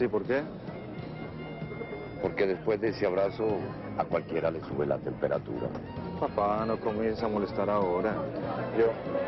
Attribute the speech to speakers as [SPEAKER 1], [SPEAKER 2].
[SPEAKER 1] Sí, ¿por qué?
[SPEAKER 2] Porque después de ese abrazo a cualquiera le sube la temperatura.
[SPEAKER 1] Papá, no comienza a molestar ahora. Yo